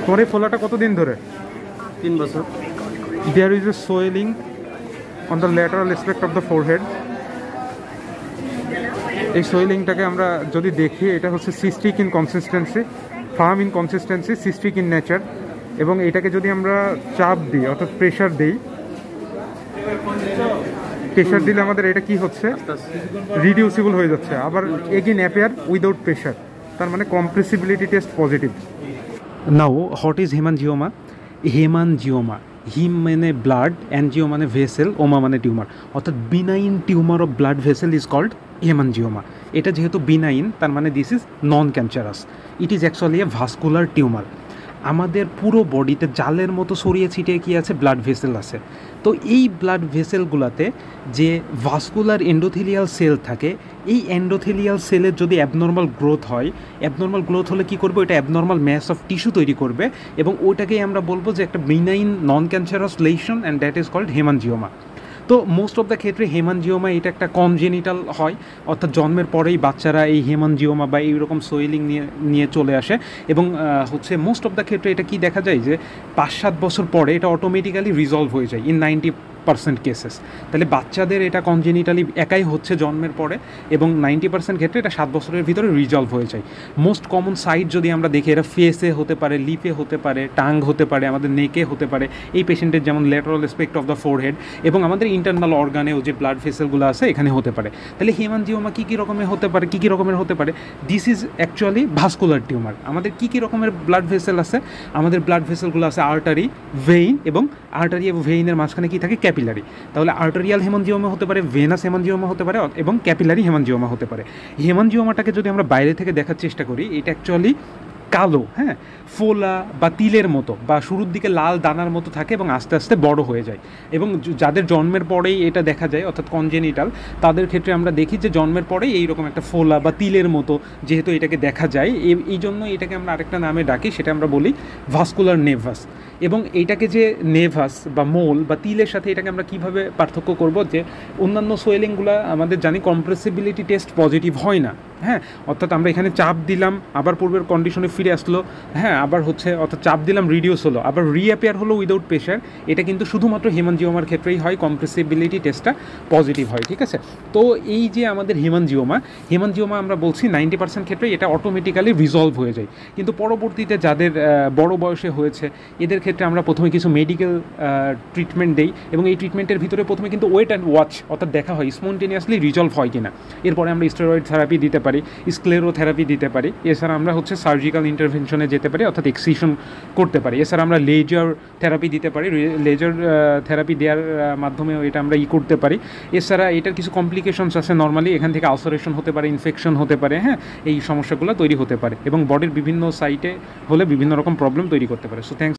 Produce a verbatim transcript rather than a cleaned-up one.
তোমার এই ফোলাটা কতদিন ধরে? তিন বছর। There is a swelling on the lateral aspect of the forehead. এই সোয়েলিংটাকে আমরা যদি দেখি, এটা হচ্ছে cystic in consistency, firm in consistency, cystic in nature. এবং এটাকে যদি আমরা চাপ দিই অর্থাৎ প্রেশার দিই, প্রেশার দিলে আমাদের এটা কি হচ্ছে, রিডিউসিবল হয়ে যাচ্ছে। আবার এগেইন অ্যাপিয়ার উইদাউট প্রেশার, তার মানে compressibility test positive. Now what is hemangioma? Hemangioma, hem মানে ব্লাড, অ্যানজিও মানে ভেসেল, ওমা মানে টিউমার, অর্থাৎ benign tumour of blood vessel is called hemangioma. এটা যেহেতু বিনাইন, তার মানে this is non cancerous, it is actually a vascular tumour. আমাদের পুরো বডিতে জালের মতো ছড়িয়ে ছিটিয়ে কী আছে, ব্লাড ভেসেল আছে। তো এই ব্লাড ভেসেলগুলোতে যে ভাস্কুলার এন্ডোথেলিয়াল সেল থাকে, এই এন্ডোথেলিয়াল সেলের যদি অ্যাবনর্মাল গ্রোথ হয়, অ্যাবনর্মাল গ্রোথ হলে কী করবে, এটা অ্যাবনর্মাল ম্যাস অফ টিস্যু তৈরি করবে, এবং ওইটাকেই আমরা বলবো যে একটা benign non cancerous lesion, and that is called hemangioma. তো মোস্ট অফ দ্য ক্ষেত্রে হেমানজিওমা এটা একটা কনজেনিটাল হয়, অর্থাৎ জন্মের পরেই বাচ্চারা এই হেমানজিওমা বা এইরকম সোয়েলিং নিয়ে নিয়ে চলে আসে। এবং হচ্ছে মোস্ট অফ দ্য ক্ষেত্রে এটা কি দেখা যায় যে পাঁচ সাত বছর পরে এটা অটোমেটিক্যালি রিজলভ হয়ে যায় ইন নাইনটি পার্সেন্ট কেসেস। তাহলে বাচ্চাদের এটা কনজেনিটালি একাই হচ্ছে জন্মের পরে, এবং নাইনটি পার্সেন্ট ক্ষেত্রে এটা সাত বছরের ভিতরে রিজলভ হয়ে যায়। মোস্ট কমন সাইট যদি আমরা দেখি, এটা ফেসে হতে পারে, লিপে হতে পারে, টাং হতে পারে, আমাদের নেকে হতে পারে, এই পেশেন্টের যেমন lateral aspect of the forehead, এবং আমাদের ইন্টারনাল অর্গানেও যে ব্লাড ভেসেলগুলো আছে এখানে হতে পারে। তাহলে হেমানজিওমা কী কী রকমের হতে পারে, কী কী রকমের হতে পারে? This is actually vascular tumour. আমাদের কী কী রকমের ব্লাড ভেসেল আছে? আমাদের ব্লাড ভেসেলগুলো আছে আর্টারি, ভেইন, এবং আর্টারি এবং ভেইনের মাঝখানে কী থাকে, ক্যাপিলারি। তাহলে আর্টারিয়াল হেমানজিওমা হতে পারে, ভেনাস হেমানজিওমা হতে পারে, এবং ক্যাপিলারি হেমানজিওমা হতে পারে। হেমানজিওমাটাকে যদি আমরা বাইরে থেকে দেখার চেষ্টা করি, এটা অ্যাকচুয়ালি কালো, হ্যাঁ, ফোলা বা তিলের মতো, বা শুরুর দিকে লাল দানার মতো থাকে এবং আস্তে আস্তে বড় হয়ে যায়। এবং যাদের জন্মের পরেই এটা দেখা যায়, অর্থাৎ কনজেনিটাল, তাদের ক্ষেত্রে আমরা দেখি যে জন্মের পরেই এইরকম একটা ফোলা বা তিলের মতো যেহেতু এটাকে দেখা যায়, এই জন্য এটাকে আমরা আরেকটা নামে ডাকি, সেটা আমরা বলি ভাস্কুলার নেভাস। এবং এইটাকে যে নেভাস বা মোল বা তিলের সাথে এটাকে আমরা কীভাবে পার্থক্য করব, যে অন্যান্য সোয়েলিংগুলো আমাদের জানি কম্প্রেসিবিলিটি টেস্ট পজিটিভ হয় না, হ্যাঁ, অর্থাৎ আমরা এখানে চাপ দিলাম, আবার পূর্বের কন্ডিশনে ফিরে আসলো, হ্যাঁ, আবার হচ্ছে অর্থাৎ চাপ দিলাম রিডিউস হলো, আবার রিঅ্যাপিয়ার হলো উইদাউট প্রেশার। এটা কিন্তু শুধুমাত্র হেমানজিওমার ক্ষেত্রেই হয়, কম্প্রেসিবিলিটি টেস্টটা পজিটিভ হয়, ঠিক আছে। তো এই যে আমাদের হেমানজিওমা, হেমানজিওমা আমরা বলছি নাইনটি পার্সেন্ট ক্ষেত্রে এটা অটোমেটিক্যালি রিজলভ হয়ে যায়, কিন্তু পরবর্তীতে যাদের বড় বয়সে হয়েছে এদের ক্ষেত্রে আমরা প্রথমে কিছু মেডিকেল ট্রিটমেন্ট দেই, এবং এই ট্রিটমেন্টের ভিতরে প্রথমে কিন্তু ওয়েট অ্যান্ড ওয়াচ, অর্থাৎ দেখা হয় স্পন্টেনিয়াসলি রিজলভ হয় কিনা। এরপরে আমরা স্টেরয়েড থেরাপি দিতে পারি, স্ক্লেরোথেরাপি দিতে পারি, এছাড়া আমরা হচ্ছে সার্জিক্যাল ইন্টারভেনশনে যেতে পারি, অর্থাৎ এক্সিশন করতে পারি। এছাড়া আমরা লেজার থেরাপি দিতে পারি, লেজার থেরাপি দেওয়ার মাধ্যমেও এটা আমরা ই করতে পারি। এছাড়া এটার কিছু কমপ্লিকেশনস আছে, নর্মালি এখান থেকে আলসারেশন হতে পারে, ইনফেকশন হতে পারে, হ্যাঁ, এই সমস্যাগুলো তৈরি হতে পারে, এবং বডির বিভিন্ন সাইটে হলে বিভিন্ন রকম প্রবলেম তৈরি করতে পারে। So thanks.